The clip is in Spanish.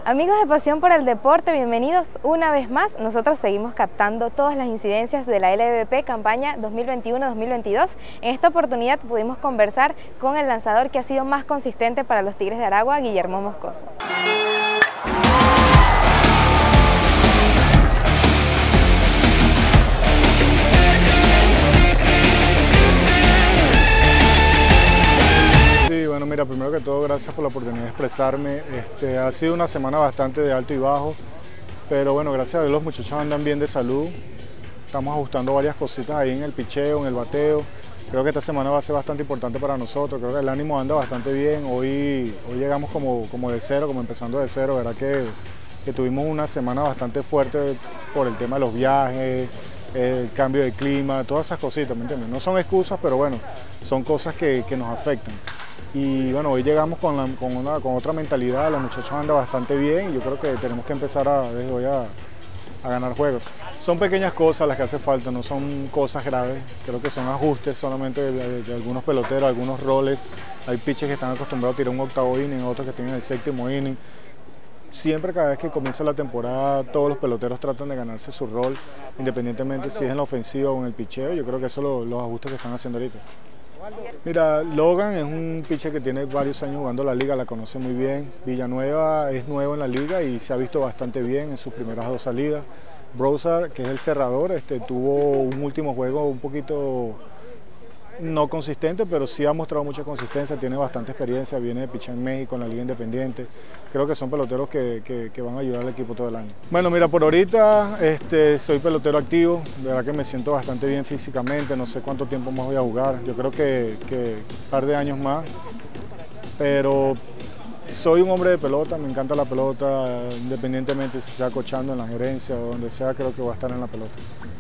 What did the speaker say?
Amigos de Pasión por el Deporte, bienvenidos una vez más. Nosotros seguimos captando todas las incidencias de la LVP campaña 2021-2022. En esta oportunidad pudimos conversar con el lanzador que ha sido más consistente para los Tigres de Aragua, Guillermo Moscoso. Mira, primero que todo, gracias por la oportunidad de expresarme. Ha sido una semana bastante de alto y bajo, pero bueno, gracias a Dios los muchachos andan bien de salud. Estamos ajustando varias cositas ahí en el picheo, en el bateo. Creo que esta semana va a ser bastante importante para nosotros. Creo que el ánimo anda bastante bien. Hoy llegamos como de cero, como empezando de cero. Verdad que tuvimos una semana bastante fuerte por el tema de los viajes, el cambio de clima, todas esas cositas, ¿me entiendes? No son excusas, pero bueno, son cosas que nos afectan. Y bueno, hoy llegamos con otra mentalidad, los muchachos andan bastante bien y yo creo que tenemos que empezar desde hoy a ganar juegos. Son pequeñas cosas las que hace falta, no son cosas graves, creo que son ajustes solamente de algunos peloteros, algunos roles. Hay pitchers que están acostumbrados a tirar un octavo inning, otros que tienen el séptimo inning. Siempre, cada vez que comienza la temporada, todos los peloteros tratan de ganarse su rol, independientemente si es en la ofensiva o en el picheo. Yo creo que esos son los ajustes que están haciendo ahorita. Mira, Logan es un pitcher que tiene varios años jugando la liga, la conoce muy bien. Villanueva es nuevo en la liga y se ha visto bastante bien en sus primeras dos salidas. Brosard, que es el cerrador, tuvo un último juego un poquito no consistente, pero sí ha mostrado mucha consistencia, tiene bastante experiencia, viene de pichar en México, en la liga independiente. Creo que son peloteros que van a ayudar al equipo todo el año. Bueno, mira, por ahorita soy pelotero activo, de verdad que me siento bastante bien físicamente, no sé cuánto tiempo más voy a jugar, yo creo que un par de años más, pero soy un hombre de pelota, me encanta la pelota, independientemente si sea coachando en la gerencia o donde sea, creo que voy a estar en la pelota.